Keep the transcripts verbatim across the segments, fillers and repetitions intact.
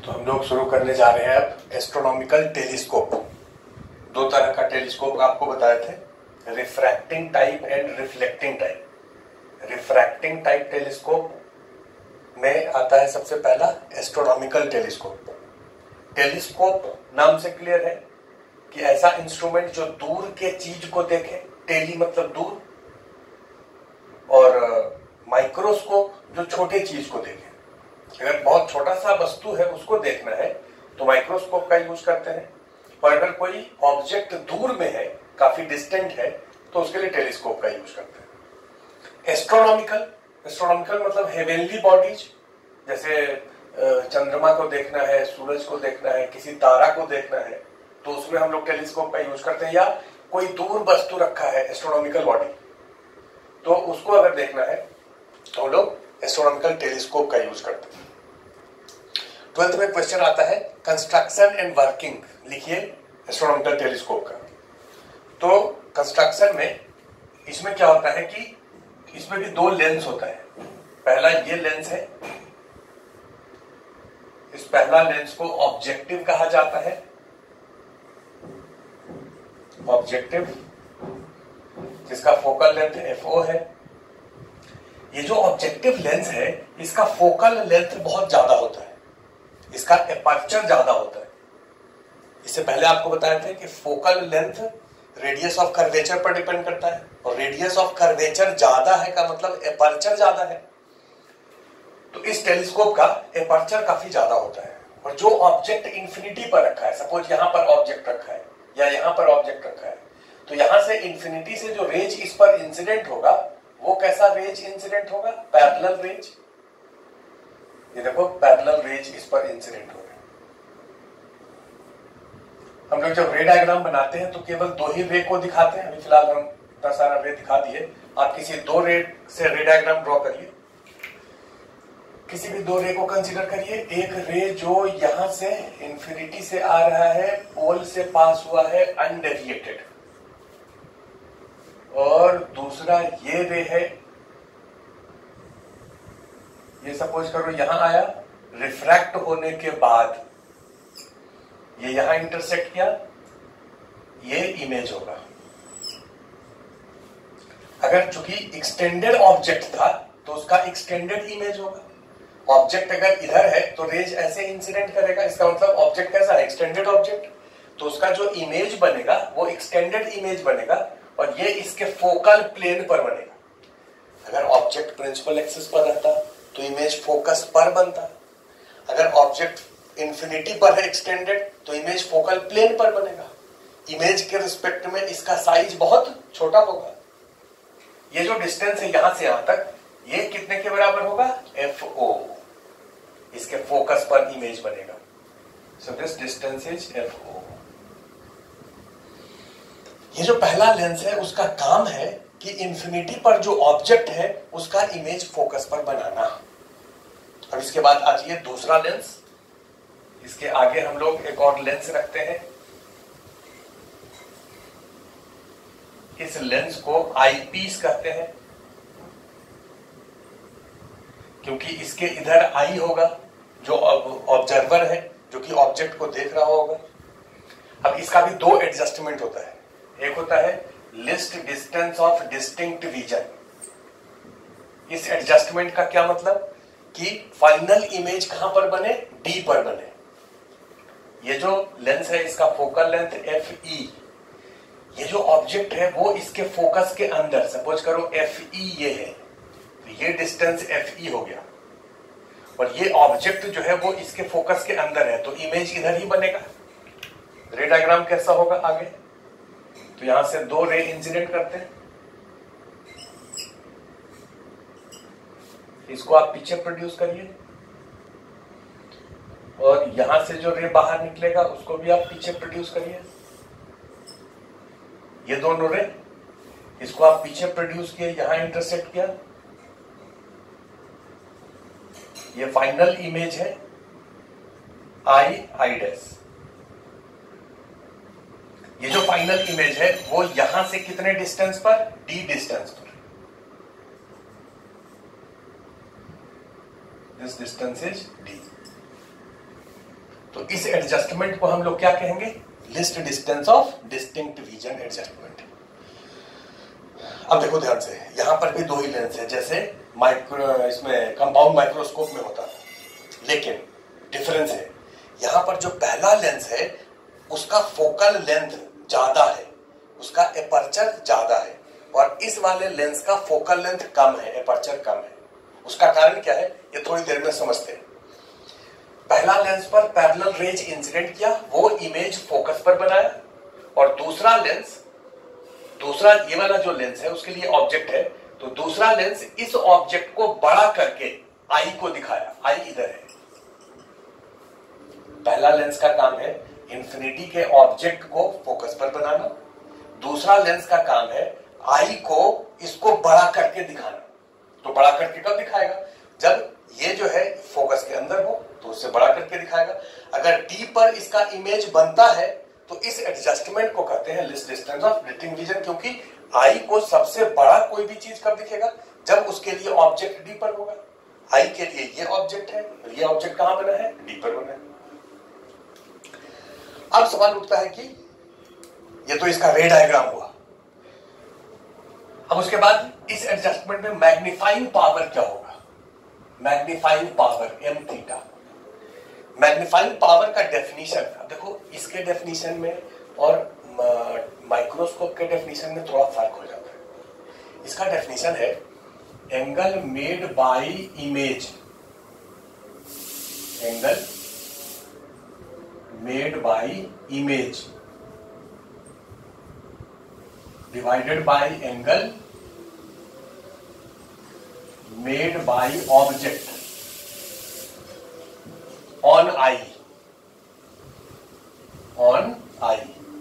तो हम लोग शुरू करने जा रहे हैं अब एस्ट्रोनॉमिकल टेलीस्कोप। दो तरह का टेलीस्कोप आपको बताए थे, refracting type and reflecting type. Refracting type telescope में आता है सबसे पहला एस्ट्रोनॉमिकल टेलीस्कोप। टेलीस्कोप नाम से क्लियर है कि ऐसा इंस्ट्रूमेंट जो दूर के चीज को देखे, टेली मतलब दूर, और माइक्रोस्कोप जो छोटे चीज को देखे। अगर बहुत छोटा सा वस्तु है उसको देखना है तो माइक्रोस्कोप का यूज करते हैं, और अगर कोई ऑब्जेक्ट दूर में है, काफी डिस्टेंट है, तो उसके लिए टेलीस्कोप का यूज करते हैं। एस्ट्रोनॉमिकल एस्ट्रोनॉमिकल मतलब हेवेनली बॉडीज, जैसे चंद्रमा को देखना है, सूरज को देखना है, किसी तारा को देखना है, तो उसमें हम लोग टेलीस्कोप का यूज करते हैं। या कोई दूर वस्तु रखा है एस्ट्रोनॉमिकल बॉडी, तो उसको अगर देखना है तो हम लोग एस्ट्रोनॉमिकल टेलीस्कोप का यूज करते हैं। ट्वेल्थ में क्वेश्चन आता है कंस्ट्रक्शन एंड वर्किंग, लिखिए एस्ट्रोनॉमिकल टेलीस्कोप का। तो कंस्ट्रक्शन में इसमें क्या होता है कि इसमें भी दो लेंस होता है। पहला ये लेंस है, इस पहला लेंस को ऑब्जेक्टिव कहा जाता है। ऑब्जेक्टिव जिसका फोकल लेंथ एफ ओ है। ये जो ऑब्जेक्टिव लेंस है इसका फोकल लेंथ बहुत ज्यादा होता है, इसका एपर्चर ज्यादा होता है। इससे पहले आपको बताया था कि focal length radius of curvature पर डिपेंड करता है, और रेडियस ऑफ कर्वेचर ज्यादा है का मतलब एपर्चर ज्यादा है। तो इस टेलीस्कोप का एपर्चर काफी ज्यादा होता है, और जो ऑब्जेक्ट इंफिनिटी पर रखा है, सपोज यहां पर ऑब्जेक्ट रखा है या यहां पर ऑब्जेक्ट रखा है, तो यहां से इंफिनिटी से जो रेज इस पर इंसिडेंट होगा वो कैसा रेज इंसिडेंट होगा? Parallel rays. ये देखो पैरेलल रेज इस पर इंसिडेंट हो रहा है। हम लोग जब रे डायग्राम बनाते हैं तो केवल दो ही रे को दिखाते हैं। अभी फिलहाल हम इतना सारा रे दिखा दिए, आप किसी दो रे से रे डायग्राम ड्रॉ करिए। किसी भी दो रे को कंसीडर करिए। एक रे जो यहां से इंफिनिटी से आ रहा है, पोल से पास हुआ है अनडेविएटेड, और दूसरा ये रे है, ये सपोज करो यहां आया, रिफ्रैक्ट होने के बाद ये यहां इंटरसेक्ट किया, ये इमेज होगा। अगर चूंकि एक्सटेंडेड ऑब्जेक्ट था तो उसका एक्सटेंडेड इमेज होगा। ऑब्जेक्ट अगर इधर है तो रेज ऐसे इंसिडेंट करेगा, इसका मतलब ऑब्जेक्ट कैसा है? एक्सटेंडेड ऑब्जेक्ट, तो उसका जो इमेज बनेगा वो एक्सटेंडेड इमेज बनेगा, और ये इसके फोकल प्लेन पर बनेगा। अगर ऑब्जेक्ट प्रिंसिपल एक्सिस पर रहता तो इमेज फोकस पर बनता। अगर ऑब्जेक्ट इंफिनिटी पर है एक्सटेंडेड, तो इमेज फोकल प्लेन पर बनेगा। इमेज के रिस्पेक्ट में इसका साइज बहुत छोटा होगा। ये जो डिस्टेंस है यहां से यहां तक, ये कितने के बराबर होगा? F O. इसके फोकस पर इमेज बनेगा। So this distance is F O. ये जो पहला लेंस है उसका काम है कि इंफिनिटी पर जो ऑब्जेक्ट है उसका इमेज फोकस पर बनाना। और इसके बाद आ जाइए दूसरा लेंस। इसके आगे हम लोग एक और लेंस रखते हैं। इस लेंस को आई पीस कहते हैं, क्योंकि इसके इधर आई होगा जो ऑब्जर्वर है, जो कि ऑब्जेक्ट को देख रहा होगा। अब इसका भी दो एडजस्टमेंट होता है। एक होता है least distance of distinct vision. इस एडजस्टमेंट का क्या मतलब कि फाइनल इमेज कहां पर बने? डी पर बने। ये जो लेंस है इसका फोकल लेंथ एफ ई, ये जो ऑब्जेक्ट है वो इसके फोकस के अंदर, सपोज करो एफ ई ये है, तो ये डिस्टेंस एफ ई हो गया, और ये ऑब्जेक्ट जो है वो इसके फोकस के अंदर है, तो इमेज इधर ही बनेगा। रे डायग्राम कैसा होगा आगे? तो यहां से दो रे इंसिडेंट करते हैं, इसको आप पीछे प्रोड्यूस करिए, और यहां से जो रे बाहर निकलेगा उसको भी आप पीछे प्रोड्यूस करिए। ये दोनों रे, इसको आप पीछे प्रोड्यूस किए, यहां इंटरसेक्ट किया, ये फाइनल इमेज है आई आई डैश। ये जो फाइनल इमेज है वो यहां से कितने डिस्टेंस पर? डी डिस्टेंस पर। This distance is D. तो इस एडजस्टमेंट को हम लोग क्या कहेंगे? Least distance of distinct vision adjustment. अब देखो ध्यान से, यहां पर भी दो ही लेंस है जैसे माइक्रो इसमें कंपाउंड माइक्रोस्कोप में होता है, लेकिन डिफरेंस है यहां पर जो पहला लेंस है उसका फोकल लेंथ ज्यादा है, उसका एपर्चर ज्यादा है, और इस वाले लेंस का फोकल लेंथ कम है, एपर्चर कम है। उसका कारण क्या है ये थोड़ी देर में समझते हैं। पहला लेंस पर पैरेलल रेज इंसिडेंट किया, वो इमेज फोकस पर बनाया, और दूसरा लेंस, दूसरा ये वाला जो लेंस है उसके लिए ऑब्जेक्ट है, तो दूसरा लेंस इस ऑब्जेक्ट को बड़ा करके आई को दिखाया, आई इधर है। पहला लेंस का काम है इंफिनिटी के ऑब्जेक्ट को फोकस पर बनाना, दूसरा लेंस का काम है आई को इसको बड़ा करके दिखाना। तो बड़ा करके कब दिखाएगा? जब ये जो है फोकस के अंदर हो तो उससे बड़ा करके दिखाएगा। अगर डी पर इसका इमेज बनता है तो इस एडजस्टमेंट को कहते हैं least distance of distinct vision, क्योंकि आई को सबसे बड़ा कोई भी चीज कब दिखेगा? जब उसके लिए ऑब्जेक्ट डी पर होगा। आई के लिए ये ऑब्जेक्ट है, ये ऑब्जेक्ट कहां बना है? डी पर बना है। अब सवाल उठता है कि ये तो इसका रे डायग्राम हुआ, अब उसके बाद इस एडजस्टमेंट में मैग्नीफाइंग पावर क्या होगा? Magnifying power M theta. Magnifying power का डेफिनेशन, अब देखो इसके डेफिनेशन में और माइक्रोस्कोप के डेफिनेशन में थोड़ा फर्क हो जाता है। इसका डेफिनेशन है angle made by image, angle made by image divided by angle made by object on eye, on eye।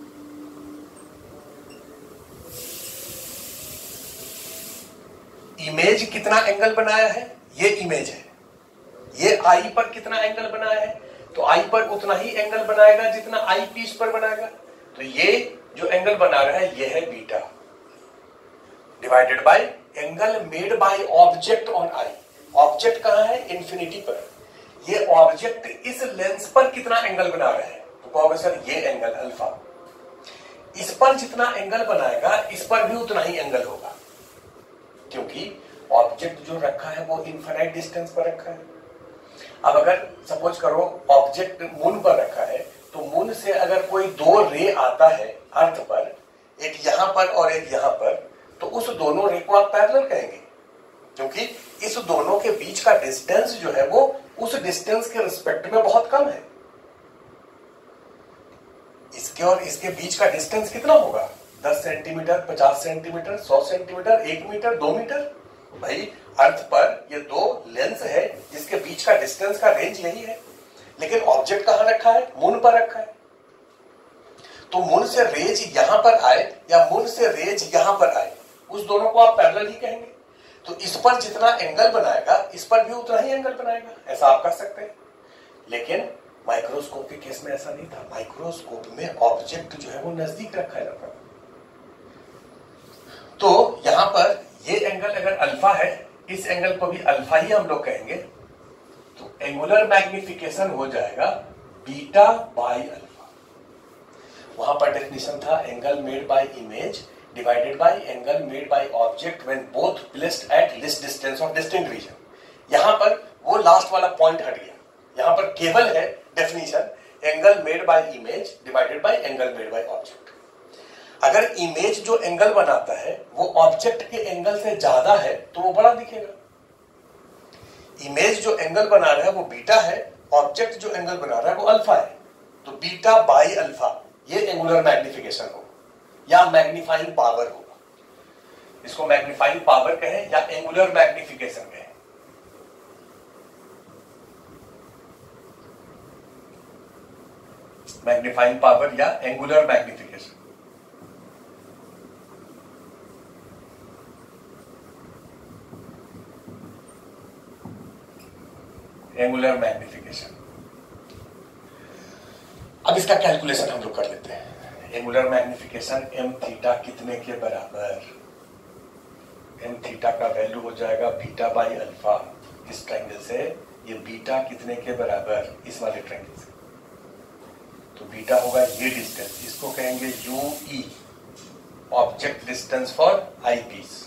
Image कितना एंगल बनाया है? ये इमेज है, ये आई पर कितना एंगल बनाया है? तो आई पर उतना ही एंगल बनाएगा जितना आई पीस पर बनाएगा। तो ये जो एंगल बना रहा है ये है beta, divided by angle made by object on eye. Object कहां है? इंफिनिटी पर। ये ऑब्जेक्ट इस लेंस पर कितना एंगल बना रहा है? तो कहोगे सर ये एंगल अल्फा। इस पर जितना एंगल बनाएगा इस पर भी उतना ही एंगल होगा, क्योंकि ऑब्जेक्ट जो रखा है वो इनफाइनाइट डिस्टेंस पर रखा है। अब अगर सपोज करो ऑब्जेक्ट मून पर रखा है, तो मून से अगर कोई दो रे आता है अर्थ पर, एक यहां पर और एक यहां पर, तो उस दोनों रे को आप पैरेलल कहेंगे, क्योंकि इस दोनों के बीच का डिस्टेंस जो है वो उस डिस्टेंस के रिस्पेक्ट में बहुत कम है। इसके और इसके बीच का डिस्टेंस कितना होगा? दस सेंटीमीटर, पचास सेंटीमीटर, सौ सेंटीमीटर, एक मीटर, दो मीटर। भाई अर्थ पर ये दो लेंस है जिसके बीच का डिस्टेंस का रेंज यही है, लेकिन ऑब्जेक्ट कहां रखा है? मून पर रखा है। तो मून से रेज यहां पर आए या मून से रेज यहां पर आए, उस दोनों को आप पैरेलल ही कहेंगे। तो इस पर जितना एंगल बनाएगा इस पर भी उतना ही एंगल बनाएगा, ऐसा आप कह सकते हैं। लेकिन माइक्रोस्कोप के केस में ऐसा नहीं था। माइक्रोस्कोप में ऑब्जेक्ट जो है वो नजदीक रखा जाता है। तो यहां पर ये एंगल अगर अल्फा है, इस एंगल को भी अल्फा ही हम लोग कहेंगे, तो एंगुलर मैग्निफिकेशन हो जाएगा बीटा बाय अल्फा। वहां पर डेफिनेशन था angle made by image divided by angle made by object when both placed at least distance of distinct vision. यहां पर वो लास्ट वाला पॉइंट हट गया, यहां पर केवल है definition angle made by image divided by angle made by object. अगर इमेज जो एंगल बनाता है वो ऑब्जेक्ट के एंगल से ज्यादा है तो वो बड़ा दिखेगा। इमेज जो एंगल बना रहा है वो बीटा है, ऑब्जेक्ट जो एंगल बना रहा है वो अल्फा है, तो बीटा बाई अल्फा ये एंगुलर मैग्निफिकेशन होगा या मैग्नीफाइंग पावर होगा। इसको मैग्नीफाइंग पावर कहें या एंगुलर मैग्निफिकेशन कहें। मैग्नीफाइंग पावर या एंगुलर मैग्निफिकेशन। Angular magnification. अब इसका कैलकुलेशन हम लोग कर लेते हैं। एंगुलर मैग्निफिकेशन एम थीटा कितने के बराबर? एम थीटा का वैल्यू हो जाएगा बीटा बाई अल्फा। इस ट्रायंगल से ये बीटा कितने के बराबर? इस वाले ट्रायंगल से तो बीटा होगा ये डिस्टेंस, इसको कहेंगे U E, object distance for eyepiece.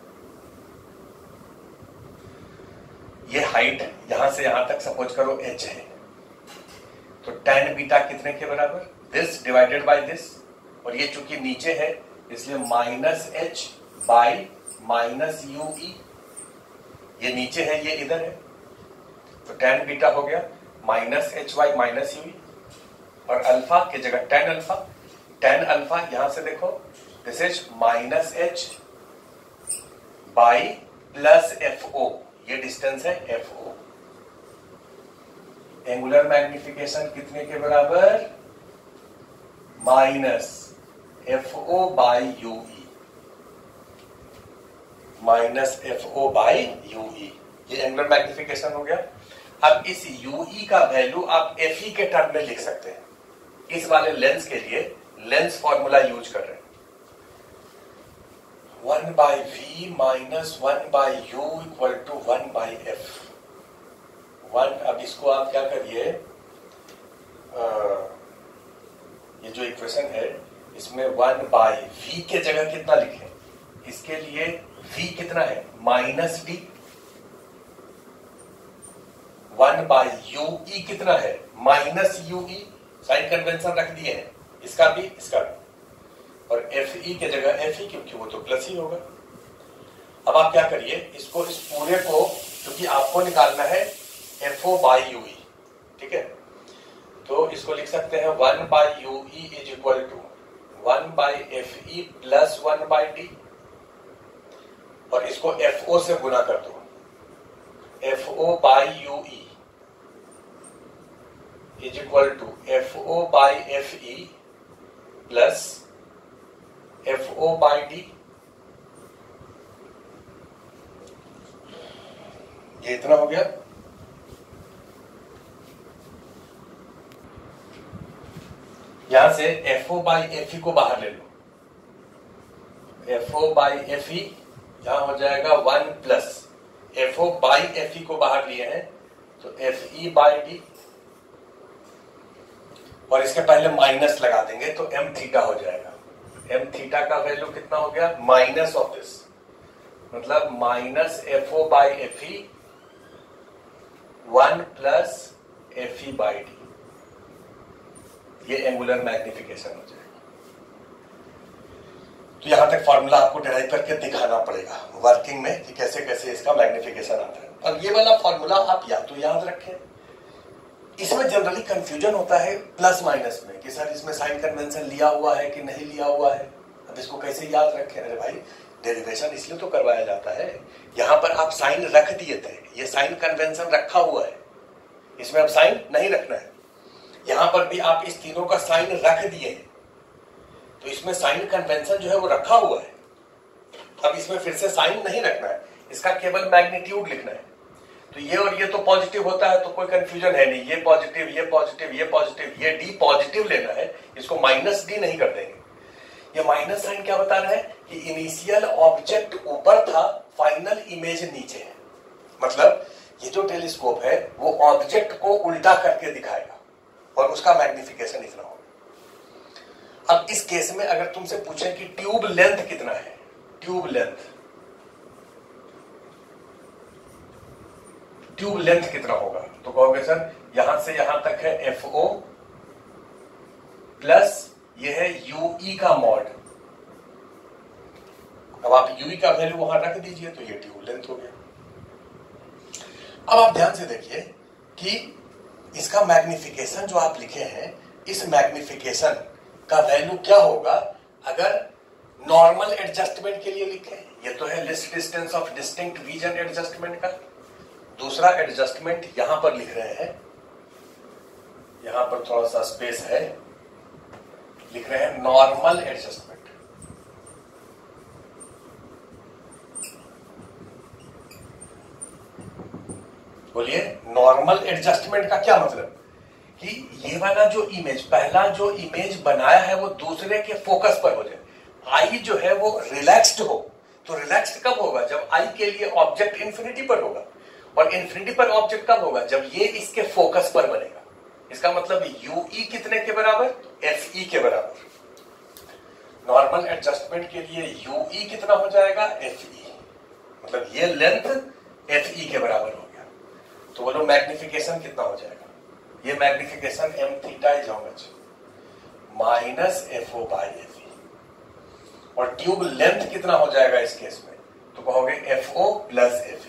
ये हाइट यहां से यहां तक सपोज करो h है, तो tan बीटा कितने के बराबर, दिस डिवाइडेड बाय दिस, और ये चूंकि नीचे है इसलिए minus H by minus U E, ये नीचे है ये इधर है, तो tan बीटा हो गया minus H by minus U E, और अल्फा की जगह tan अल्फा, tan अल्फा यहां से देखो this is minus H by plus F O, ये डिस्टेंस है एफ ओ। एंगुलर मैग्निफिकेशन कितने के बराबर, minus F O by U E, minus F O by U E, ये एंगुलर मैग्निफिकेशन हो गया। अब इस यू ई का वैल्यू आप एफ ई के टर्म में लिख सकते हैं। इस वाले लेंस के लिए लेंस फॉर्मूला यूज कर रहे हैं, one by V minus one by U equal to one by F one. अब इसको आप क्या करिए, ये जो इक्वेशन है इसमें वन बाई वी के जगह कितना लिखें, इसके लिए v कितना है minus D, one by U E कितना है minus U E, sign convention रख दिए हैं, इसका भी इसका भी, और एफ ई के जगह एफ ई, क्योंकि वो तो प्लस ही होगा। अब आप क्या करिए, इसको इस पूरे को, क्योंकि आपको निकालना है F O by U E, ठीक है, तो इसको लिख सकते हैं one by U E is equal to one by F E plus one by D, और इसको एफ ओ से गुना कर दो, F O by U E is equal to F O by F E plus F O by D, ये इतना हो गया। यहां से F O by F E को बाहर ले लो, F O by F E यहां हो जाएगा one plus F O by F E को बाहर लिए हैं तो एफ ई बाई डी, और इसके पहले माइनस लगा देंगे तो एम थीटा हो जाएगा। एम थीटा का वैल्यू कितना हो गया, माइनस ऑफ दिस, मतलब minus F O by F E one plus F E by D, ये एंगुलर मैग्निफिकेशन हो जाएगा। तो यहां तक फॉर्मूला आपको डिराइव करके दिखाना पड़ेगा वर्किंग में कि कैसे कैसे इसका मैग्निफिकेशन आता है। और ये वाला फॉर्मूला आप या तो याद रखें, इसमें जनरली कंफ्यूजन होता है प्लस माइनस में कि सर इसमें साइन कन्वेंशन लिया हुआ है कि नहीं लिया हुआ है, अब इसको कैसे याद रखें। अरे भाई डेरिवेशन इसलिए तो करवाया जाता है, यहां पर आप साइन रख दिए थे, ये साइन कन्वेंशन रखा हुआ है, इसमें अब साइन नहीं रखना है। यहां पर भी आप इस तीनों का साइन रख दिए हैं, तो इसमें साइन कन्वेंशन जो है वो रखा हुआ है, अब इसमें फिर से साइन नहीं रखना है, इसका केवल मैग्नीट्यूड लिखना है। तो ये और ये तो पॉजिटिव होता है तो कोई कंफ्यूजन है नहीं, ये पॉजिटिव ये पॉजिटिव ये पॉजिटिव, ये डी पॉजिटिव लेना है, इसको माइनस डी नहीं कर देंगे। ये माइनस साइन क्या बता रहा है कि इनिशियल ऑब्जेक्ट ऊपर था, फाइनल इमेज नीचे है, मतलब ये जो टेलीस्कोप है वो ऑब्जेक्ट को उल्टा करके दिखाएगा और उसका मैग्निफिकेशन इतना होगा। अब इस केस में अगर तुमसे पूछे कि ट्यूब लेंथ कितना है, ट्यूब लेंथ ट्यूब लेंथ कितना होगा, तो कहोगे सर यहां से यहां तक है एफ ओ प्लस ये है यू ई का मॉड। अब आप यू ई का वैल्यू वहां रख दीजिए तो ये ट्यूब लेंथ हो गया। अब आप ध्यान से देखिए कि इसका मैग्निफिकेशन जो आप लिखे हैं, इस मैग्निफिकेशन का वैल्यू क्या होगा अगर नॉर्मल एडजस्टमेंट के लिए लिखे। ये तो है least distance of distinct vision adjustment का। दूसरा एडजस्टमेंट यहां पर लिख रहे हैं, यहां पर थोड़ा सा स्पेस है, लिख रहे हैं नॉर्मल एडजस्टमेंट। बोलिए नॉर्मल एडजस्टमेंट का क्या मतलब कि ये वाला जो इमेज, पहला जो इमेज बनाया है वो दूसरे के फोकस पर हो जाए। आई जो है वो रिलैक्स्ड हो, तो रिलैक्स्ड कब होगा, जब आई के लिए ऑब्जेक्ट इंफिनिटी पर होगा, और इंफिनिटी पर ऑब्जेक्ट कब होगा, जब ये इसके फोकस पर बनेगा। इसका मतलब यूई कितने के बराबर, एफ ई के बराबर। नॉर्मल एडजस्टमेंट के लिए यूई कितना हो जाएगा, एफ ई, मतलब ये लेंथ एफ ई के बराबर हो गया। तो बोलो मैग्निफिकेशन कितना हो जाएगा, ये magnification M theta is how much, minus F O by F E. और ट्यूब लेंथ कितना हो जाएगा इस केस में, तो कहोगे F O plus F E.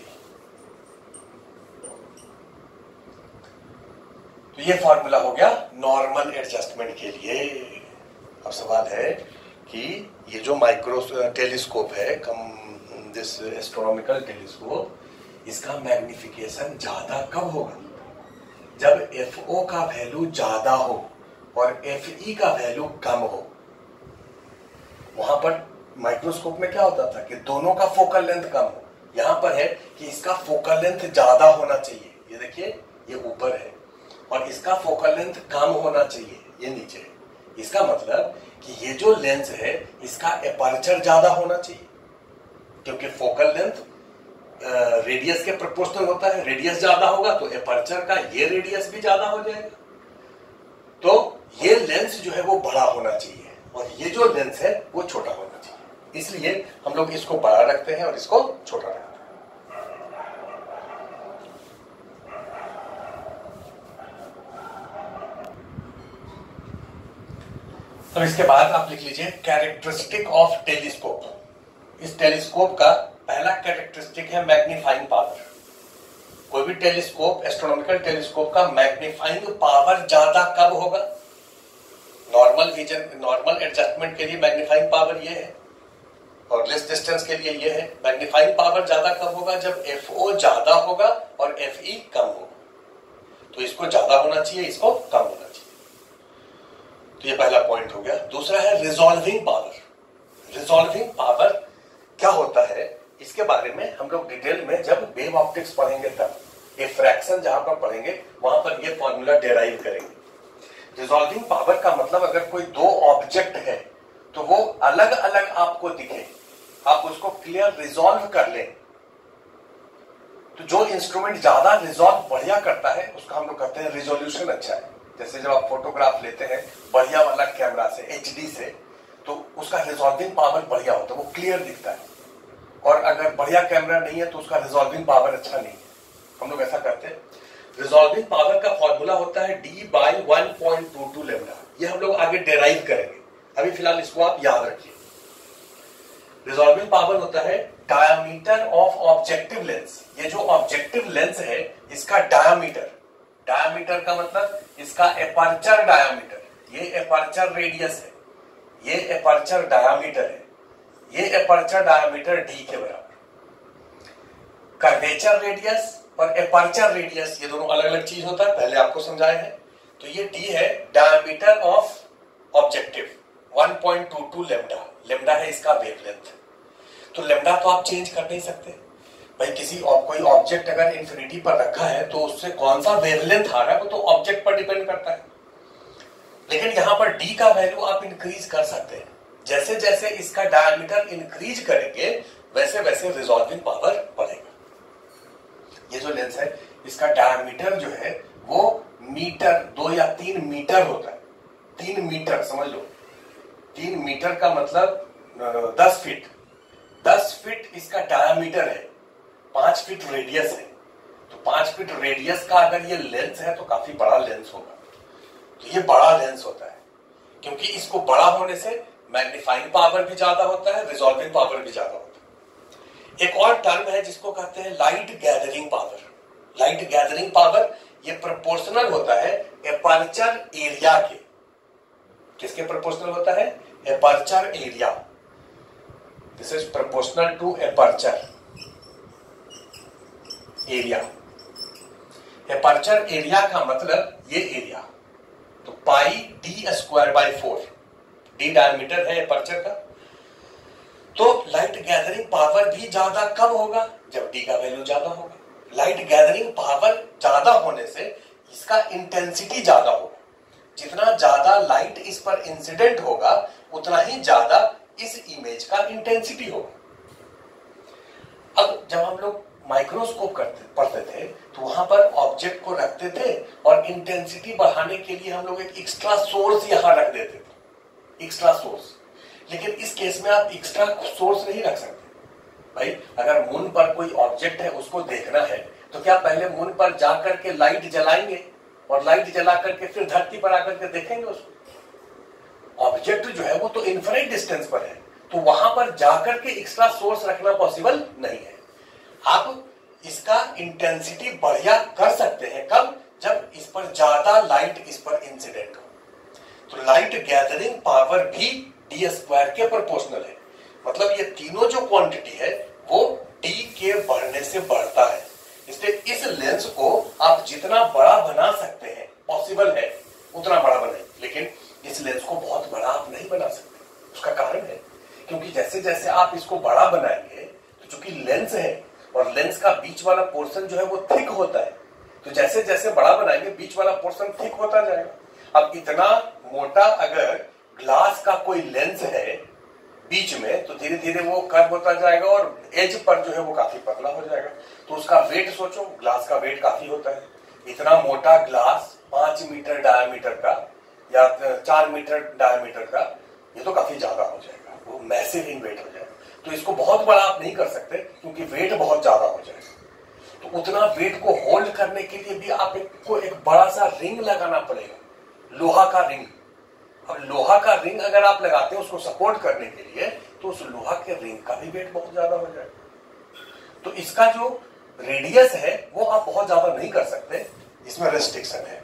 तो ये फॉर्मूला हो गया नॉर्मल एडजस्टमेंट के लिए। अब सवाल है कि ये जो माइक्रो टेलीस्कोप है, कम दिस एस्ट्रोनॉमिकल टेलीस्कोप, इसका मैग्निफिकेशन ज्यादा कब होगा, जब एफ ओ का वैल्यू ज्यादा हो और एफ ई का वैल्यू कम हो। वहां पर माइक्रोस्कोप में क्या होता था कि दोनों का फोकल लेंथ कम हो, यहां पर है कि इसका फोकल लेंथ ज्यादा होना चाहिए, ये देखिए ये ऊपर है, और इसका फोकल लेंथ कम होना चाहिए, ये नीचे है। इसका मतलब कि ये जो लेंस है इसका एपर्चर ज्यादा होना चाहिए, क्योंकि फोकल लेंथ रेडियस के प्रोपोर्शनल होता है, रेडियस ज्यादा होगा तो एपर्चर का ये रेडियस भी ज्यादा हो जाएगा। तो ये लेंस जो है वो बड़ा होना चाहिए और ये जो लेंस है वो छोटा होना चाहिए, इसलिए हम लोग इसको बड़ा रखते हैं और इसको छोटा रखते हैं। अब इसके बाद आप लिख लीजिए कैरेक्टरिस्टिक ऑफ टेलीस्कोप। इस टेलीस्कोप का पहला कैरेक्टरिस्टिक है मैग्नीफाइंग पावर। कोई भी टेलीस्कोप, एस्ट्रोनॉमिकल टेलीस्कोप का मैग्नीफाइंग पावर ज्यादा कब होगा, नॉर्मल विजन, नॉर्मल एडजस्टमेंट के लिए मैग्नीफाइंग पावर ये है और लेस डिस्टेंस के लिए ये है। मैग्नीफाइंग पावर ज्यादा कब होगा, जब एफ ओ ज्यादा होगा और एफ ई कम होगा। तो इसको ज्यादा होना चाहिए, इसको कम होना चाहिए। तो ये पहला पॉइंट हो गया। दूसरा है रिजॉल्विंग पावर। रिजॉल्विंग पावर क्या होता है, इसके बारे में हम लोग डिटेल में जब वेव ऑप्टिक्स पढ़ेंगे तब, ये फ्रैक्शन जहां पर पढ़ेंगे वहां पर ये फॉर्मूला डेराइव करेंगे। रिजॉल्विंग पावर का मतलब अगर कोई दो ऑब्जेक्ट है तो वो अलग अलग आपको दिखे, आप उसको क्लियर रिजॉल्व कर लें, तो जो इंस्ट्रूमेंट ज्यादा रिजॉल्व बढ़िया करता है उसका हम लोग कहते हैं रिजोल्यूशन अच्छा है। जैसे जब आप फोटोग्राफ लेते हैं बढ़िया वाला कैमरा से, एच डी से, तो उसका रिजॉल्विंग पावर बढ़िया होता है, वो क्लियर दिखता है। और अगर बढ़िया कैमरा नहीं है तो उसका रिजॉल्विंग पावर अच्छा नहीं है। हम लोग ऐसा करते हैं। रिजॉल्विंग पावर का फॉर्मूला होता है D by one point two two lambda. ये हम लोग आगे डेराइव करेंगे, अभी फिलहाल इसको आप याद रखिए। रिजॉल्विंग पावर होता है डायामीटर ऑफ ऑब्जेक्टिव लेंस। ये जो ऑब्जेक्टिव लेंस है इसका डायामीटर, डायामीटर का मतलब इसका एपर्चर डायामीटर, ये एपर्चर रेडियस है, ये एपर्चर डायामीटर है, ये एपर्चर डायामीटर डी के बराबर। कर्वेचर रेडियस और एपर्चर रेडियस ये दोनों अलग अलग चीज होता है, पहले आपको समझाए हैं। तो ये डी है diameter of objective one point two two lambda. Lambda है इसका वेवलेंथ। तो लेमडा तो आप चेंज कर नहीं सकते भाई, किसी और कोई ऑब्जेक्ट अगर इंफिनिटी पर रखा है तो उससे कौन सा वेवलेंथ आ रहा है वो तो ऑब्जेक्ट पर डिपेंड करता है। लेकिन यहां पर डी का वैल्यू आप इंक्रीज कर सकते हैं। जैसे जैसे इसका डायमीटर इंक्रीज करेंगे वैसे वैसे रिजॉल्विंग पावर बढ़ेगा। ये जो लेंस है इसका डायमीटर जो है वो मीटर, दो या तीन मीटर होता है। तीन मीटर समझ लो, तीन मीटर का मतलब दस फीट। दस फीट इसका डायमीटर है, पांच फीट रेडियस है। तो पांच फीट रेडियस का अगर ये लेंस है तो काफी बड़ा लेंस होगा। तो ये बड़ा लेंस होता है क्योंकि इसको बड़ा होने से मैग्नीफाइंग पावर भी ज्यादा होता है, रिजॉल्विंग पावर भी ज्यादा होता है। एक और टर्म है जिसको कहते हैं light gathering power. Light gathering power ये प्रोपोर्शनल होता है एपर्चर एरिया के। किसके प्रोपोर्शनल होता है, aperture area. This is proportional to aperture area. Aperture area का मतलब ये एरिया, तो pi D square by four, D diameter है एपर्चर का। तो लाइट गैदरिंग पावर भी ज्यादा कब होगा, जब डी का वैल्यू ज्यादा होगा। लाइट गैदरिंग पावर ज्यादा होने से इसका इंटेंसिटी ज्यादा होगा। जितना ज्यादा लाइट इस पर इंसिडेंट होगा उतना ही ज्यादा इस इमेज का इंटेंसिटी होगा। अब जब हम लोग माइक्रोस्कोप करते पढ़ते थे तो वहां पर ऑब्जेक्ट को रखते थे और इंटेंसिटी बढ़ाने के लिए हम लोग एक एक्स्ट्रा सोर्स यहां रख देते थे, एक्स्ट्रा सोर्स। लेकिन इस केस में आप एक्स्ट्रा सोर्स नहीं रख सकते भाई। अगर मून पर कोई ऑब्जेक्ट है उसको देखना है तो क्या पहले मून पर जाकर के लाइट जलाएंगे और लाइट जला करके फिर धरती पर आकर के देखेंगे उसको? ऑब्जेक्ट जो है वो तो इन्फिनिट डिस्टेंस पर है, तो वहां पर जाकर के एक्स्ट्रा सोर्स रखना पॉसिबल नहीं है। आप इसका इंटेंसिटी बढ़िया कर सकते हैं कब? जब इस पर ज्यादा लाइट इस पर इंसिडेंट हो। तो लाइट गैदरिंग पावर भी डी स्क्वायर के प्रोपोर्शनल है। मतलब ये तीनों जो क्वांटिटी है वो डी के बढ़ने से बढ़ता है। इसलिए इस लेंस को आप जितना बड़ा बना सकते हैं, पॉसिबल है उतना बड़ा बनाइए, लेकिन इस लेंस को बहुत बड़ा आप नहीं बना सकते। उसका कारण है क्योंकि जैसे जैसे आप इसको बड़ा बनाएंगे तो चूंकि लेंस है और लेंस का बीच वाला पोर्शन जो है वो थिक होता है, तो जैसे जैसे बड़ा बनाएंगे बीच वाला पोर्शन थिक होता जाएगा। अब इतना मोटा अगर ग्लास का कोई लेंस है बीच में तो धीरे धीरे वो कर्व होता जाएगा और एज पर जो है वो काफी पतला हो जाएगा। तो उसका वेट सोचो, ग्लास का वेट काफी होता है। इतना मोटा ग्लास पांच मीटर डायमीटर का या चार मीटर डायमीटर का, ये तो काफी ज्यादा हो जाएगा, वो मैसिव इन वेट हो जाएगा। तो इसको बहुत बड़ा आप नहीं कर सकते क्योंकि वेट बहुत ज्यादा हो जाएगा। तो उतना वेट को होल्ड करने के लिए भी आप एक, को एक बड़ा सा रिंग लगाना पड़ेगा, लोहा का रिंग। अब लोहा का रिंग अगर आप लगाते हैं उसको सपोर्ट करने के लिए, तो उस लोहा के रिंग का भी वेट बहुत ज्यादा हो जाएगा। तो इसका जो रेडियस है वो आप बहुत ज्यादा नहीं कर सकते, इसमें रेस्ट्रिक्शन है।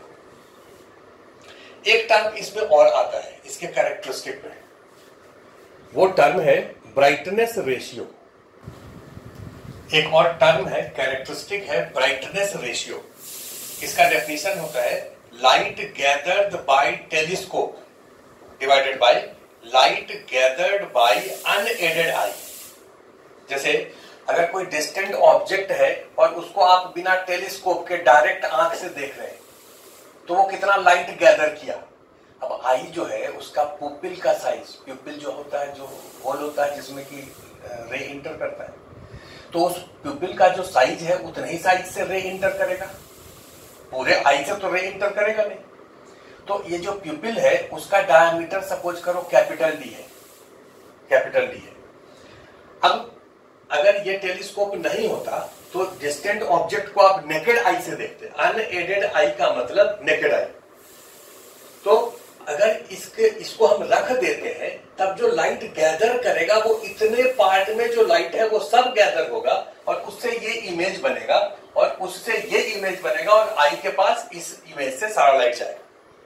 एक टर्म इसमें और आता है इसके कैरेक्टरिस्टिक में, वो टर्म है ब्राइटनेस रेशियो। एक और टर्म है कैरेक्टरिस्टिक है ब्राइटनेस रेशियो। इसका डेफिनेशन होता है light gathered by telescope divided by light gathered by unaided eye. जैसे अगर कोई डिस्टेंट ऑब्जेक्ट है और उसको आप बिना टेलीस्कोप के डायरेक्ट आंख से देख रहे हैं तो वो कितना लाइट गैदर किया। अब आई जो है उसका पुपिल का साइज, प्यूपिल जो होता है, जो होल होता है जिसमें कि रे इंटर करता है, तो उस प्यूपिल का जो साइज है उतने ही साइज से रे इंटर करेगा, पूरे आई से तो रे इंटर करेगा नहीं। तो ये जो प्यूपिल है उसका डायमीटर सपोज करो कैपिटल डी है, कैपिटल डी है। अब अगर ये टेलीस्कोप नहीं होता तो डिस्टेंट ऑब्जेक्ट को आप नेकेड आई से देखते, अनएडेड आई का मतलब नेकेड आई। तो अगर इसके इसको हम रख देते हैं तब जो लाइट गैदर करेगा वो इतने पार्ट में जो लाइट है वो सब गैदर होगा और उससे ये इमेज बनेगा और उससे ये इमेज बनेगा और आई के पास इस इमेज से सारा लाइट जाएगा।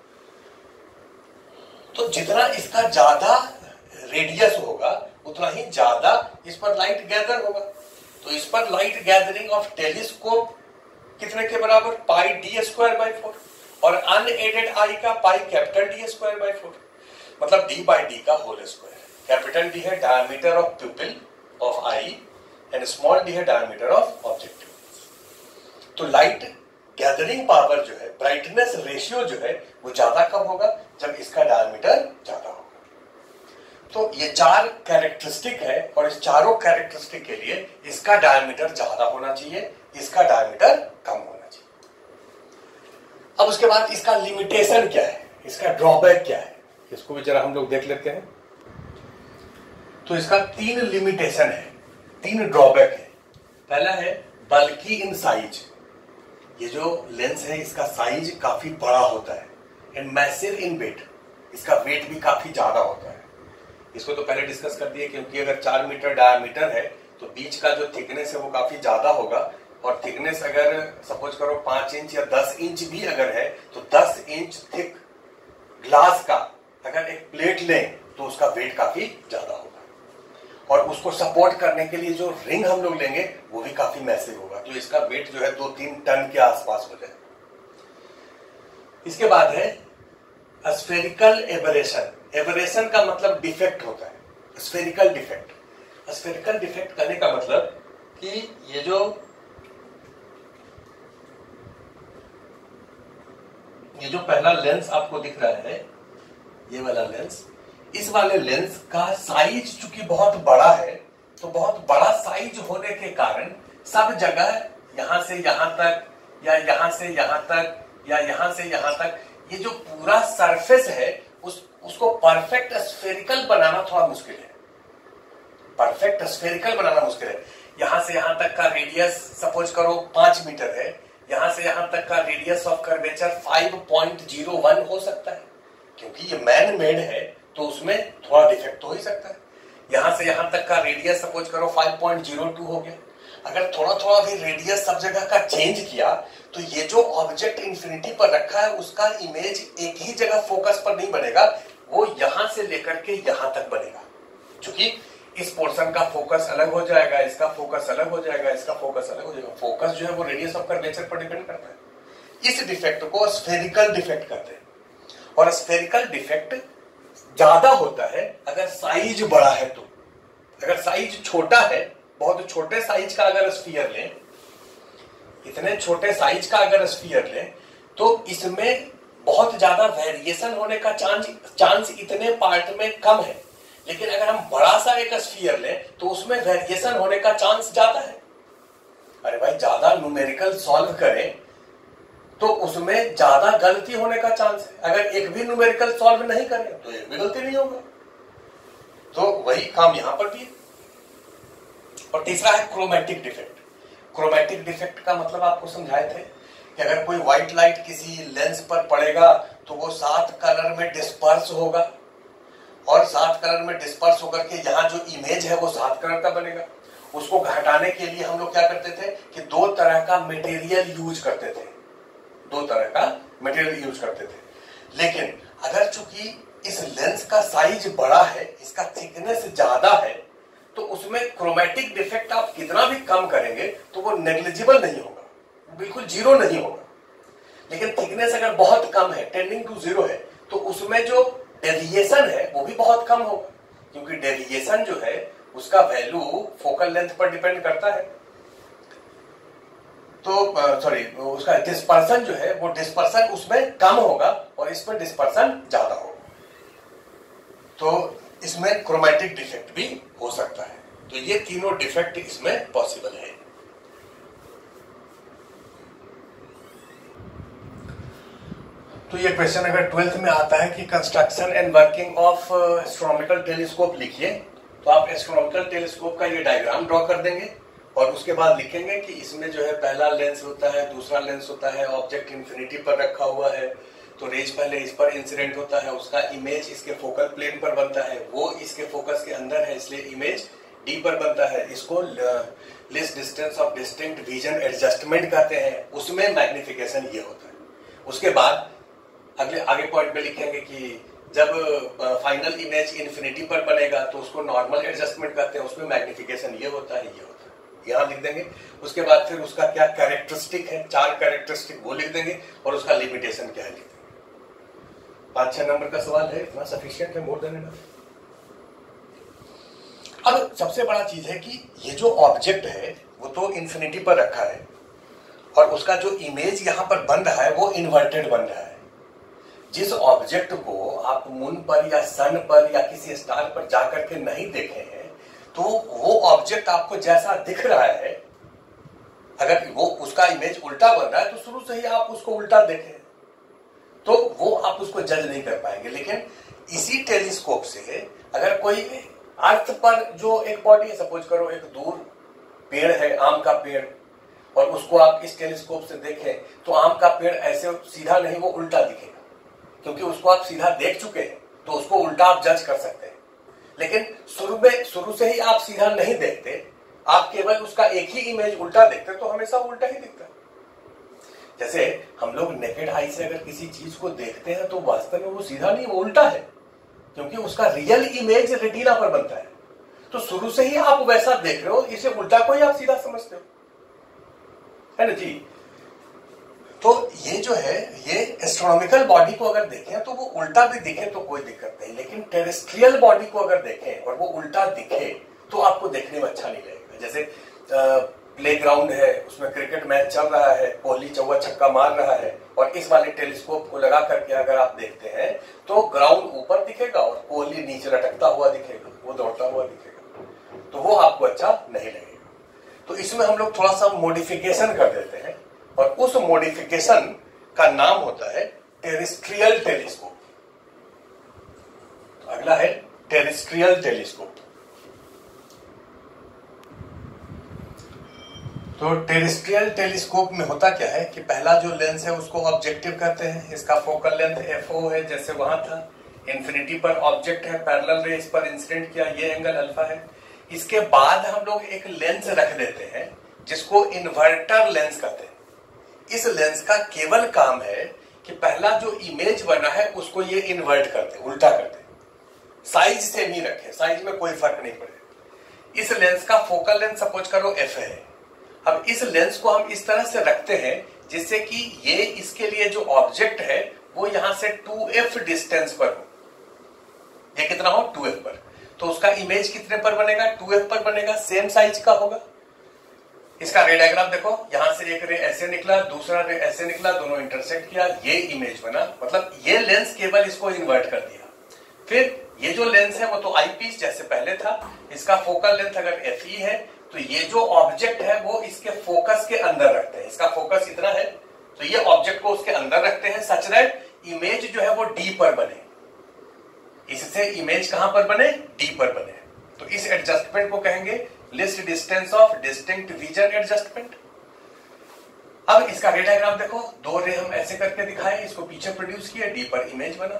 तो जितना इसका ज्यादा रेडियस होगा उतना ही ज्यादा इस पर लाइट गैदर होगा। तो इस पर लाइट गैदरिंग ऑफ टेलीस्कोप कितने के बराबर? Pi D square by four, और अनएडेड आई का pi capital D square by four, मतलब डी बाई डी का होल स्क्वायर। कैपिटल डी है diameter of pupil of eye and small D है diameter of objective. तो light gathering power जो है, brightness ratio जो है वो ज्यादा कब होगा? जब इसका डायमीटर ज्यादा होगा। तो ये चार कैरेक्टरिस्टिक है और इस चारों कैरेक्टरिस्टिक के लिए इसका डायमीटर ज्यादा होना चाहिए, इसका डायमीटर कम होना चाहिए। अब उसके बाद इसका लिमिटेशन क्या है, इसका ड्रॉबैक क्या है, इसको भी जरा हम लोग देख लेते हैं। तो इसका तीन लिमिटेशन है, तीन ड्रॉबैक है। पहला है बल्कि इन साइज। ये जो लेंस है इसका साइज काफी बड़ा होता है एंड मैसिव इन वेट, इसका वेट भी काफी ज्यादा होता है। इसको तो पहले डिस्कस कर दिए क्योंकि अगर चार मीटर डायमीटर है तो बीच का जो थिकनेस है वो काफी ज्यादा होगा और थिकनेस अगर सपोज करो पांच इंच या दस इंच भी अगर है तो दस इंच थिक ग्लास का अगर एक प्लेट लें तो उसका वेट काफी ज्यादा होगा और उसको सपोर्ट करने के लिए जो रिंग हम लोग लेंगे वो भी काफी मैसिव होगा। तो इसका वेट जो है दो तीन टन के आसपास हो जाए। इसके बाद है स्फेरिकल एबरेशन। एबरेशन का मतलब डिफेक्ट होता है, स्फेरिकल डिफेक्ट। स्फेरिकल डिफेक्ट करने का मतलब कि ये जो ये जो पहला लेंस आपको दिख रहा है, ये वाला लेंस, इस वाले लेंस का साइज चूंकि बहुत बड़ा है तो बहुत बड़ा साइज होने के कारण सब जगह यहां से यहां तक या यहां से यहां तक या यहां से यहां तक, ये जो पूरा सरफेस है उस उसको परफेक्ट स्फेरिकल बनाना थोड़ा मुश्किल है। परफेक्ट स्फेरिकल बनाना मुश्किल है। यहां से यहां तक का रेडियस सपोज करो पांच मीटर है, यहां से यहां तक का radius of curvature five point zero one हो सकता है, क्योंकि ये मैन मेड है तो उसमें थोड़ा डिफेक्ट हो ही सकता है। यहां से यहां तक का रेडियस सपोज करो फाइव पॉइंट जीरो टू हो गया। अगर थोड़ा थोड़ा भी रेडियस सब जगह का चेंज किया तो ये जो ऑब्जेक्ट इंफिनिटी पर रखा है उसका इमेज एक ही जगह फोकस पर नहीं बनेगा, वो यहां से लेकर के यहां तक बनेगा। क्योंकि इस पोर्शन का फोकस अलग हो जाएगा, इसका फोकस अलग हो जाएगा, इसका फोकस अलग हो जाएगा। फोकस जो है वो रेडियस ऑफ कर्वेचर पर डिपेंड करता है। इस डिफेक्ट को स्फेरिकल डिफेक्ट कहते हैं। और स्फेरिकल डिफेक्ट ज्यादा होता है अगर साइज बड़ा है तो। अगर साइज छोटा है, बहुत छोटे साइज का अगर स्फीयर लें, इतने छोटे साइज का अगर स्फीयर लें तो इसमें बहुत ज्यादा वेरिएशन होने का चांस चांस इतने पार्ट में कम है। लेकिन अगर हम बड़ा सा एक स्फीयर लें तो उसमें वेरिएशन होने का चांस ज्यादा है। अरे भाई ज्यादा न्यूमेरिकल सॉल्व करें तो उसमें ज्यादा गलती होने का चांस है। अगर एक भी न्यूमेरिकल सॉल्व नहीं करें तो एक भी गलती नहीं होगा। तो वही काम यहां पर भी है। और तीसरा है क्रोमेटिक डिफेक्ट। क्रोमेटिक डिफेक्ट का मतलब आपको समझाए थे कि अगर कोई व्हाइट लाइट किसी लेंस पर पड़ेगा तो वो सात कलर में डिस्पर्स होगा, और सात कलर में डिस्पर्स होकर के यहाँ जो इमेज है वो सात कलर का बनेगा। उसको घटाने के लिए हम लोग क्या करते थे कि दो तरह का मटेरियल यूज करते थे दो तरह का मटेरियल यूज करते थे। लेकिन अगर चूंकि इस लेंस का साइज बड़ा है, इसका थिकनेस ज्यादा है, तो उसमें क्रोमेटिक डिफेक्ट आप कितना भी कम करेंगे तो वो नेग्लिजिबल नहीं होगा, बिल्कुल जीरो नहीं होगा। लेकिन थिकनेस अगर बहुत कम है, टेंडिंग टू जीरो है, तो उसमें जो डेविएशन है वो भी बहुत कम होगा, क्योंकि डेविएशन जो है उसका वैल्यू फोकल लेंथ पर डिपेंड करता है। तो सॉरी उसका डिस्पर्सन जो है वो डिस्पर्सन उसमें कम होगा और इसमें डिस्पर्सन ज्यादा होगा। तो इसमें क्रोमेटिक डिफेक्ट भी हो सकता है। तो ये तीनों डिफेक्ट इसमें पॉसिबल है। तो ये क्वेश्चन अगर ट्वेल्थ में आता है कि construction and working of astronomical telescope लिखिए, तो आप एस्ट्रोनॉमिकल टेलीस्कोप का ये डायग्राम ड्रॉ कर देंगे और उसके बाद लिखेंगे कि इसमें जो है पहला लेंस होता है, दूसरा लेंस होता है, ऑब्जेक्ट इंफिनिटी पर रखा हुआ है, तो रेज पहले इस पर इंसिडेंट होता है, उसका इमेज इसके फोकल प्लेन पर बनता है, वो इसके फोकस के अंदर है इसलिए इमेज डी पर बनता है। इसको less distance of distinct vision adjustment कहते हैं, उसमें मैग्निफिकेशन ये होता है। उसके बाद अगले आगे पॉइंट में लिखेंगे कि जब फाइनल इमेज इन्फिनिटी पर बनेगा तो उसको नॉर्मल एडजस्टमेंट कहते हैं, उसमें मैग्निफिकेशन ये होता है, ये होता है, यहाँ लिख देंगे। उसके बाद फिर उसका क्या कैरेक्टरिस्टिक है, चार कैरेक्टरिस्टिक वो लिख देंगे और उसका लिमिटेशन क्या है लिख देंगे। पांच छह नंबर का सवाल है, इतना सफिशिएंट है, मोर देन इनफ। अब सबसे बड़ा चीज है कि ये जो ऑब्जेक्ट है वो तो इन्फिनिटी पर रखा है और उसका जो इमेज यहां पर बन रहा है वो इन्वर्टेड बन रहा है। जिस ऑब्जेक्ट को आप मून पर या सन पर या किसी स्टार पर जाकर के नहीं देखे हैं, तो वो ऑब्जेक्ट आपको जैसा दिख रहा है, अगर वो उसका इमेज उल्टा बन रहा है तो शुरू से ही आप उसको उल्टा देखें तो वो आप उसको जज नहीं कर पाएंगे। लेकिन इसी टेलीस्कोप से अगर कोई अर्थ पर जो एक बॉडी है, सपोज करो एक दूर पेड़ है, आम का पेड़, और उसको आप इस टेलीस्कोप से देखें तो आम का पेड़ ऐसे सीधा नहीं, वो उल्टा दिखेगा, क्योंकि उसको आप सीधा देख चुके हैं तो उसको उल्टा आप जज कर सकते हैं। लेकिन शुरू में शुरू से ही आप सीधा नहीं देखते, आप केवल उसका एक ही इमेज उल्टा देखते, तो हमेशा उल्टा ही दिखता है। जैसे हम लोग नेकेड आई से अगर किसी चीज को देखते हैं तो वास्तव में वो सीधा नहीं, वो उल्टा है, क्योंकि उसका रियल इमेज रेटिना पर बनता है। तो शुरू से ही आप वैसा देख रहे हो, इसे उल्टा को ही आप सीधा समझते हो, है ना जी। तो ये जो है, ये एस्ट्रोनॉमिकल बॉडी को अगर देखें तो वो उल्टा भी दिखे तो कोई दिक्कत नहीं, लेकिन टेरेस्ट्रियल बॉडी को अगर देखें और वो उल्टा दिखे तो आपको देखने में अच्छा नहीं लगेगा। जैसे प्लेग्राउंड है, उसमें क्रिकेट मैच चल रहा है, कोहली चौवा छक्का मार रहा है, और इस वाले टेलीस्कोप को लगा करके अगर आप देखते हैं तो ग्राउंड ऊपर दिखेगा और कोहली नीचे लटकता हुआ दिखेगा, वो दौड़ता हुआ दिखेगा, तो वो आपको अच्छा नहीं लगेगा। तो इसमें हम लोग थोड़ा सा मॉडिफिकेशन कर देते हैं और उस मॉडिफिकेशन का नाम होता है टेरेस्ट्रियल टेलीस्कोप। तो अगला है टेरेस्ट्रियल टेलीस्कोप। तो टेरेस्ट्रियल टेलीस्कोप में होता क्या है कि पहला जो लेंस है उसको ऑब्जेक्टिव कहते हैं, इसका फोकल लेंथ एफ ओ है, जैसे वहां था। इन्फिनिटी पर ऑब्जेक्ट है, पैरेलल रे इस पर इंसिडेंट किया, ये एंगल अल्फा है। इसके बाद हम लोग एक लेंस रख देते हैं जिसको इन्वर्टर लेंस कहते हैं। इस लेंस का केवल काम है कि पहला जो इमेज बना है उसको ये इन्वर्ट कर दे, उल्टा कर दे, साइज सेम ही रखे, साइज में कोई फर्क नहीं पड़े। इस लेंस का फोकल लेंथ सपोज करो एफ है। अब इस लेंस को हम इस तरह से रखते हैं जिससे कि ये इसके लिए जो ऑब्जेक्ट है वो यहां से टू एफ डिस्टेंस पर हो। ये कितना हो? टू एफ पर। तो उसका इमेज कितने पर बनेगा? टू एफ पर बनेगा, सेम साइज का होगा। इसका रे डायग्राम देखो, यहां से एक रे ऐसे निकला, दूसरा रे ऐसे निकला, दोनों इंटरसेक्ट किया, ये इमेज बना। मतलब ये लेंस केवल इसको इन्वर्ट कर दिया। फिर ये जो लेंस है वो तो आई पीस जैसे पहले था, इसका फोकल लेंथ अगर एफ ई है तो ये जो ऑब्जेक्ट है वो इसके फोकस के अंदर रखते हैं। इसका फोकस इतना है तो ये ऑब्जेक्ट को उसके अंदर रखते हैं सच दैट इमेज जो है वो डी पर बने। इससे इमेज कहां पर बने? डी पर बने। तो इस एडजस्टमेंट को कहेंगे least distance of distinct vision adjustment. अब इसका रे डायग्राम देखो, दो रे हम ऐसे करके दिखाए, इसको पीछे प्रोड्यूस किया, डी पर इमेज बना।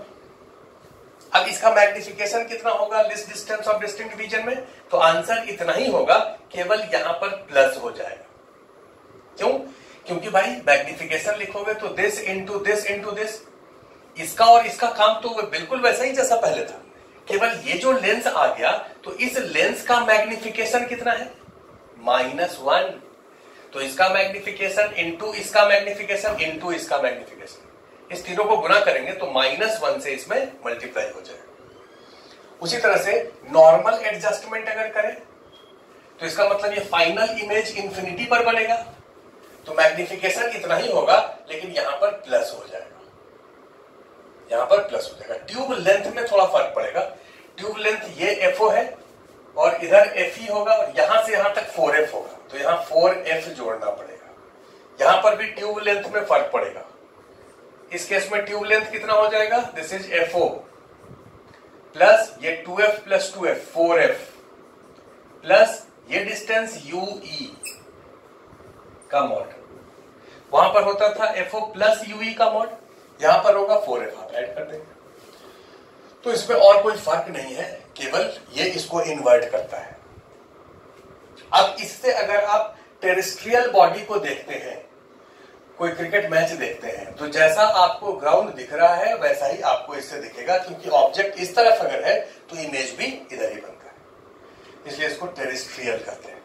अब इसका मैग्निफिकेशन कितना होगा least distance of distinct vision में? तो आंसर इतना ही होगा, केवल यहां पर प्लस हो जाएगा। क्यों? क्योंकि भाई मैग्निफिकेशन लिखोगे तो this into this into this, इसका और इसका काम तो बिल्कुल वैसा ही जैसा पहले था, केवल ये जो लेंस आ गया तो इस लेंस का मैग्निफिकेशन कितना है? Minus one. तो इसका मैग्निफिकेशन इंटू इसका मैग्निफिकेशन इंटू इसका मैग्निफिकेशन, इस तीनों को गुना करेंगे तो माइनस वन से इसमें मल्टीप्लाई हो जाएगा। उसी तरह से नॉर्मल एडजस्टमेंट अगर करें तो इसका मतलब ये फाइनल इमेज इंफिनिटी पर बनेगा, तो मैग्निफिकेशन इतना ही होगा लेकिन यहां पर प्लस हो जाएगा, यहां पर प्लस हो जाएगा। ट्यूब लेंथ में थोड़ा फर्क पड़ेगा। ट्यूब लेंथ ये एफ ओ है और इधर एफ ई होगा और यहां से यहां तक फोर एफ होगा, तो यहां फोर एफ जोड़ना पड़ेगा। यहां पर भी ट्यूब लेंथ में फर्क पड़ेगा। इस केस में ट्यूब लेंथ कितना हो जाएगा? This is F O plus ये two F plus two F four F plus ये डिस्टेंस यू ई का मॉड। वहां पर होता था F O plus U E का मॉड, यहां पर होगा फोर एफ, आप ऐड कर देंगे। तो इसमें और कोई फर्क नहीं है, केवल ये इसको इन्वर्ट करता है। अब इससे अगर आप टेरेस्ट्रियल बॉडी को देखते हैं, कोई क्रिकेट मैच देखते हैं, तो जैसा आपको ग्राउंड दिख रहा है वैसा ही आपको इससे दिखेगा, क्योंकि ऑब्जेक्ट इस तरफ अगर है तो इमेज भी इधर ही बनता है, इसलिए इसको टेरेस्ट्रियल कहते हैं।